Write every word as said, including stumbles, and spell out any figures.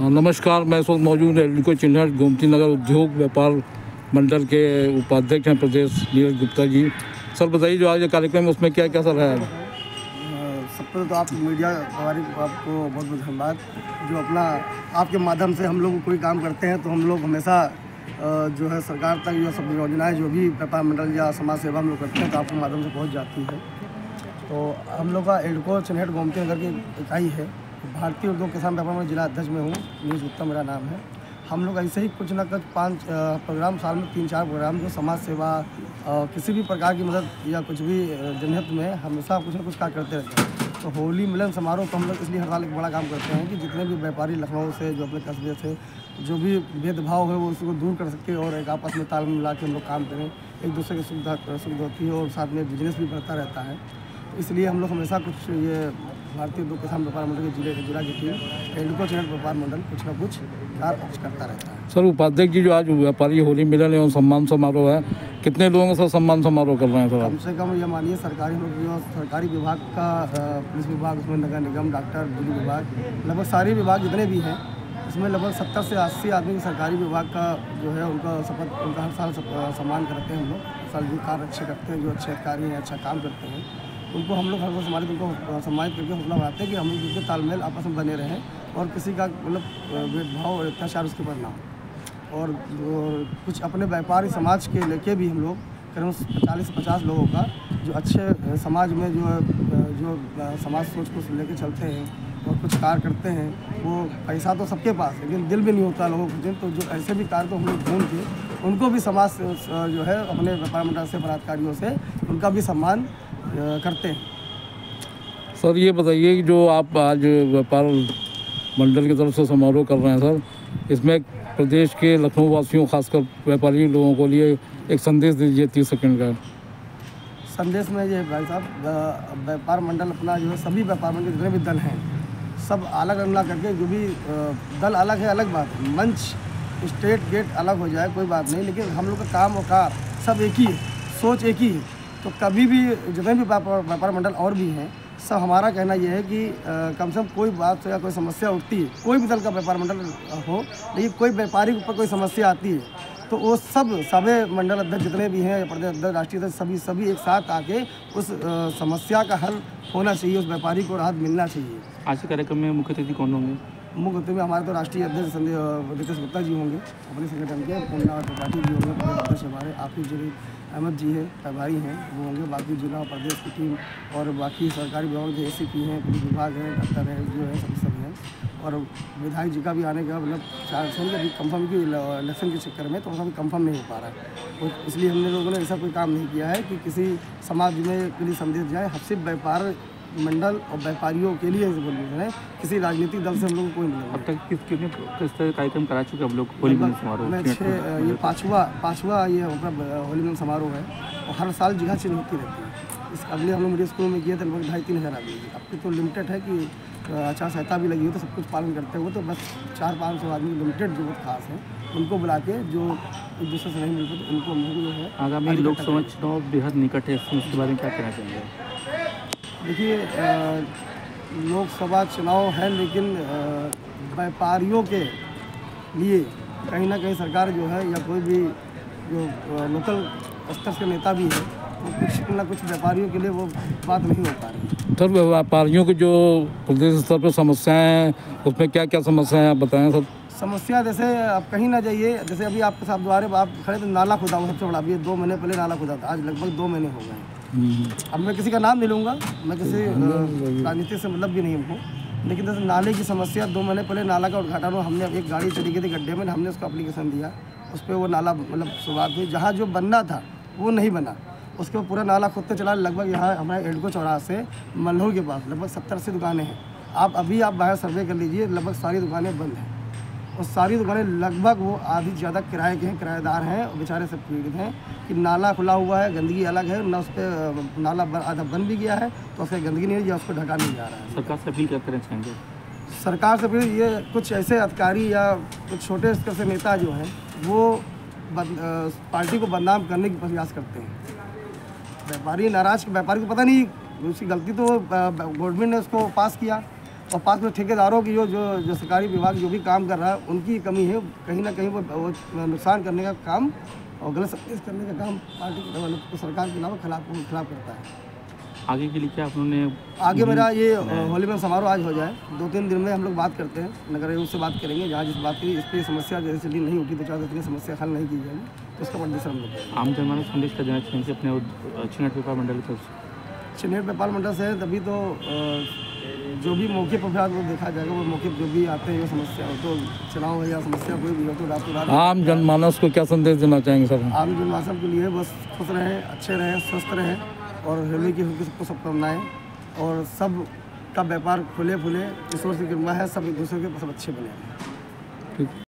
नमस्कार, मैं इस वक्त मौजूद एल्डिको चिन्हट गोमती नगर उद्योग व्यापार मंडल के उपाध्यक्ष हैं प्रदेश नीरज गुप्ता जी। सर बताइए, जो आज ये कार्यक्रम है उसमें क्या क्या सर है? सबसे तो आप मीडिया हमारी आपको बहुत बहुत धन्यवाद। जो अपना आपके माध्यम से हम लोग कोई काम करते हैं तो हम लोग हमेशा जो है सरकार तक जो सब योजनाएं जो भी व्यापार मंडल या समाज सेवा हम लोग करते हैं तो आपके माध्यम से पहुंच जाती है। तो हम लोग का एल्डिको चिन्हट गोमती नगर की इकाई है। भारतीय उद्योग किसान व्यापार मंडल जिला अध्यक्ष में हूँ, नीरज गुप्ता मेरा नाम है। हम लोग ऐसे ही कुछ ना कुछ पाँच प्रोग्राम, साल में तीन चार प्रोग्राम जो समाज सेवा किसी भी प्रकार की मदद या कुछ भी जनहित में हमेशा कुछ ना कुछ कार्य करते रहते हैं। तो होली मिलन समारोह तो हम लोग इसलिए हर साल एक बड़ा काम करते हैं कि जितने भी व्यापारी लखनऊ से जो अपने कस्बे से जो भी भेदभाव है वो उसको दूर कर सके और एक आपस में तालमेल मिला के हम लोग काम करें। एक दूसरे की सुविधा सुविधा होती है और साथ में बिजनेस भी बढ़ता रहता है। इसलिए हम लोग हमेशा कुछ ये भारतीय उद्योग किसान व्यापार मंडल के जिले जिला की टीम एल्डिको चिन्हट व्यापार मंडल कुछ ना कुछ कार्य करता रहता है। सर उपाध्यक्ष जी, जो आज व्यापारी होली मिलन एवं सम्मान समारोह है, कितने लोगों का सम्मान समारोह कर रहे हैं सर? कम से कम ये मानिए सरकारी जो सरकारी विभाग का पुलिस विभाग, उसमें नगर निगम, डॉक्टर, बिजली विभाग, लगभग सारे विभाग जितने भी हैं इसमें लगभग सत्तर से अस्सी आदमी के सरकारी विभाग का जो है उनका शपथ उनका हर साल सम्मान करते हैं। हम लोग साल जो कार्य अच्छे करते हैं, जो अच्छे अधिकारी हैं, अच्छा काम करते हैं, उनको हम लोग हर रोज हमारे उनको सम्मानित करके हौसला बढ़ाते हैं कि हम लोग जिनके तालमेल आपस में बने रहें और किसी का मतलब भेदभाव और अत्याचार उसके ऊपर ना हो। और कुछ अपने व्यापारी समाज के लेके भी हम लोग करीब चालीस से पचास लोगों का जो अच्छे समाज में जो जो समाज सोच को लेके चलते हैं और कुछ कार्य करते हैं। वो पैसा तो सबके पास है लेकिन दिल भी नहीं होता लोगों के। तो जो ऐसे भी कार्य तो हम लोग ढूंढ के उनको भी समाज जो है अपने व्यापार मंडल से बलात्कारियों से उनका भी सम्मान करते हैं। सर ये बताइए कि जो आप आज व्यापार मंडल की तरफ से समारोह कर रहे हैं सर, इसमें प्रदेश के लखनऊ वासियों खासकर व्यापारी लोगों को लिए एक संदेश दीजिए तीस सेकंड का। संदेश में ये भाई साहब, व्यापार मंडल अपना जो है सभी व्यापार मंडल जितने भी दल हैं सब अलग अलग ना करके, जो भी दल अलग है अलग बात है, मंच स्टेट गेट अलग हो जाए कोई बात नहीं, लेकिन हम लोग का काम और कार सब एक ही है, सोच एक ही है। तो कभी भी जितने भी व्यापार मंडल और भी हैं सब हमारा कहना यह है कि आ, कम से कम कोई बात या कोई समस्या उठती है, कोई भी दल का व्यापार मंडल हो, लेकिन कोई व्यापारी के ऊपर कोई समस्या आती है तो वो सब सभी मंडल अध्यक्ष जितने भी हैं, प्रदेश अध्यक्ष, राष्ट्रीय अध्यक्ष, सभी सभी एक साथ आके उस आ, समस्या का हल होना चाहिए, उस व्यापारी को राहत मिलना चाहिए। आज के कार्यक्रम में मुख्य अतिथि कौन होंगे? मुख्य अतिथि में हमारे तो राष्ट्रीय अध्यक्ष नीरज गुप्ता जी होंगे, अपने संगठन के पूर्णा त्रिपाठी जी होंगे, प्रदेश अध्यक्ष हमारे आफिफ जी अहमद जी हैं, प्रभारी हैं, वो होंगे। बाकी जिला प्रदेश की टीम और बाकी सरकारी विभाग के ए सी पी हैं, पुलिस विभाग हैं, डॉक्टर हैं, जो है सब सब हैं। और विधायक जी का भी आने का मतलब चार सौ अभी कंफर्म की इलेक्शन के चक्कर में तो अभी कंफर्म नहीं हो पा रहा है। तो इसलिए हमने लोगों ने ऐसा कोई काम नहीं किया है कि किसी समाज में के लिए संदेश जाए। सिर्फ व्यापार मंडल और व्यापारियों के लिए बोल रहे हैं, किसी राजनीतिक दल से हम लोग को कोई नहीं। अब तक किस कितने किस तरह कार्यक्रम करा चुके हम लोग होली मिलन समारोह में? छः ये पाँचवा पाँचवा ये होली मिलन समारोह है और हर साल जगह चेंज होती रहती है। इस अगले हम लोग मिडिल स्कूल में किए थे लगभग ढाई तीन हज़ार आदमी। अब की तो लिमिटेड है कि आचार संहिता भी लगी हो तो सब कुछ पालन करते हुए तो बस चार पाँच सौ आदमी लिमिटेड जो बहुत खास है उनको बुला के जो एक दूसरे से नहीं मिलते तो उनको हम लोग जो है। आगामी लोकसभा चुनाव बेहद निकट है, उसके बारे में क्या कहना चाहेंगे? देखिए, लोकसभा चुनाव है लेकिन व्यापारियों के लिए कहीं ना कहीं सरकार जो है या कोई भी जो लोकल स्तर के नेता भी है वो कुछ ना कुछ व्यापारियों के लिए वो बात नहीं हो पा रही। सर व्यापारियों की जो प्रदेश स्तर पर समस्याएं हैं उसमें क्या क्या समस्याएं हैं आप बताएं सर। समस्या जैसे आप कहीं ना जाइए, जैसे अभी आपके साथ द्वारे आप खड़े तो नाला खुदा हुआ सबसे बड़ा, अभी दो महीने पहले नाला खुदा था, आज लगभग दो महीने हो गए। अब मैं किसी का नाम नहीं लूँगा, मैं किसी राजनीति से मतलब भी नहीं हमको, लेकिन जैसे नाले की समस्या दो महीने पहले नाला का उद्घाटन हुआ, हमने एक गाड़ी चली गई थी गड्ढे में, हमने उसको एप्लीकेशन दिया, उस पर वो नाला मतलब शुरुआत हुई। जहाँ जो बनना था वो नहीं बना, उसके बाद पूरा नाला खुदते चला। लगभग यहाँ हमारे एल्डिको चौराहा से मल्होर के पास लगभग सत्तर अस्सी दुकानें हैं। आप अभी आप बाहर सर्वे कर लीजिए, लगभग सारी दुकानें बंद हैं और सारी दुकानें लगभग वो आधी ज़्यादा किराए के हैं, किराएदार हैं और बेचारे सब पीड़ित हैं कि नाला खुला हुआ है, गंदगी अलग है ना, उस पर नाला आधा बंद भी गया है तो उससे गंदगी नहीं है, उसको ढका नहीं जा रहा है। सरकार से अपील क्या करना चाहेंगे? सरकार से फिर ये कुछ ऐसे अधिकारी या कुछ छोटे स्तर से नेता जो हैं वो पार्टी को बदनाम करने की प्रयास करते हैं। व्यापारी नाराज, व्यापारी को पता नहीं, उसकी गलती तो गवर्नमेंट ने उसको पास किया और पास में ठेकेदारों की जो जो जो सरकारी विभाग जो भी काम कर रहा है उनकी कमी है, कहीं ना कहीं वो, वो नुकसान करने का काम और गलत संदेश करने का काम पार्टी के सरकार के अलावा खिलाफ खिलाफ करता है। आगे के लिए क्या आप उन्होंने आगे मेरा ये होली मिलन समारोह आज हो जाए, दो तीन दिन में हम लोग बात करते हैं, नगर आयोग से बात करेंगे, जहाँ जिस बात की इस पर समस्या जैसे डील नहीं होगी तो चार दिन समस्या हल नहीं की जाएगी तो उसका कंडीशन हम लोग आम जनमानस संदेश का देना चाहेंगे अपने चिन्हट व्यापार मंडल की चिन्हट व्यापार मंडल से। तभी तो जो भी मौके पर वो देखा जाएगा, वो मौके पर जो भी आते हैं समस्या हो तो चुनाव है या समस्या कोई भी हो तो रातों रात आम जनमानस को क्या संदेश देना चाहेंगे सर? आम जनमानस के लिए बस खुश रहें, अच्छे रहें, स्वस्थ रहें और होली की सबको शुभकामनाएं और सब का व्यापार खुले फुले, ईश्वर की कृपा है, सब एक दूसरे के सब अच्छे बने।